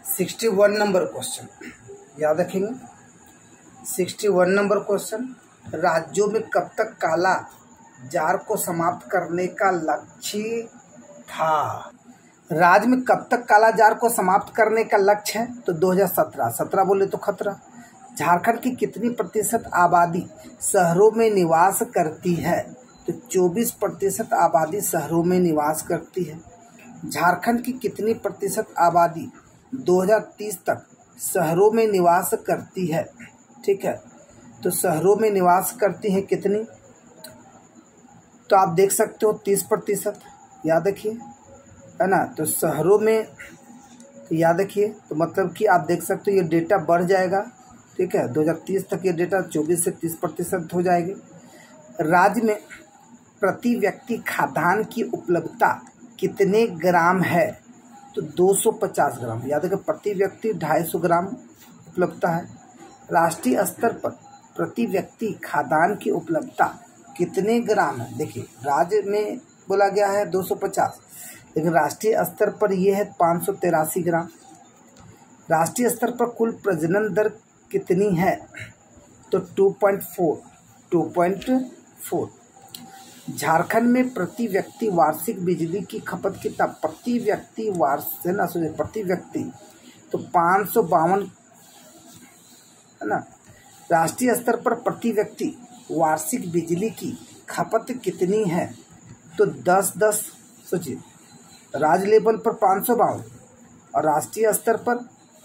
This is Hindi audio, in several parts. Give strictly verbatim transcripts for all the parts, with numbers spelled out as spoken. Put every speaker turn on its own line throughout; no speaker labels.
सिक्सटी वन नंबर क्वेश्चन याद रखेंगे। सिक्सटी वन नंबर क्वेश्चन, राज्यों में कब तक काला जार को समाप्त करने का लक्ष्य था। राज्य में कब तक काला जार को समाप्त करने का लक्ष्य है, तो दो हज़ार सत्रह। सत्रह बोले तो खतरा। झारखंड की कितनी प्रतिशत आबादी शहरों में निवास करती है, तो चौबीस प्रतिशत आबादी शहरों में निवास करती है। झारखंड की कितनी प्रतिशत आबादी दो हज़ार तीस तक शहरों में निवास करती है। ठीक है, तो शहरों में निवास करती है कितनी, तो आप देख सकते हो तीस प्रतिशत। याद रखिए, है ना। तो शहरों में तो याद रखिए, तो मतलब कि आप देख सकते हो ये डेटा बढ़ जाएगा। ठीक है, दो हज़ार तीस तक ये डेटा चौबीस से तीस प्रतिशत हो जाएगी। राज्य में प्रति व्यक्ति खाद्यान्न की उपलब्धता कितने ग्राम है, तो दो सौ पचास ग्राम। याद रखें, प्रति व्यक्ति ढाई सौ ग्राम उपलब्धता है। राष्ट्रीय स्तर पर प्रति व्यक्ति खाद्यान्न की उपलब्धता कितने ग्राम है। देखिए, राज्य में बोला गया है दो सौ पचास, लेकिन राष्ट्रीय स्तर पर यह है पाँच सौ तिरासी ग्राम। राष्ट्रीय स्तर पर कुल प्रजनन दर कितनी है, तो two point four two point four. Jharkhand में प्रति व्यक्ति वार्षिक बिजली की खपत कितना, प्रति व्यक्ति वार्षिक है ना, सोचिए प्रति व्यक्ति तो पाँच सौ बावन, है ना। राष्ट्रीय स्तर पर प्रति व्यक्ति वार्षिक बिजली की खपत कितनी है, तो दस दस। सोचिए, राज्य लेवल पर पाँच सौ बावन और राष्ट्रीय स्तर पर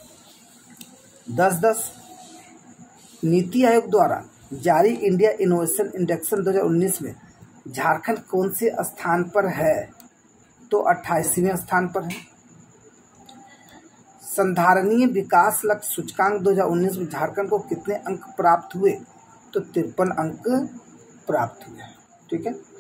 दस दस। नीति आयोग द्वारा जारी इंडिया इनोवेशन इंडेक्स दो हज़ार उन्नीस में झारखंड कौन से स्थान पर है, तो अट्ठाईसवें स्थान पर है। संधारणीय विकास लक्ष्य सूचकांक दो हज़ार उन्नीस में झारखंड को कितने अंक प्राप्त हुए, तो तिरपन अंक प्राप्त हुए। ठीक है।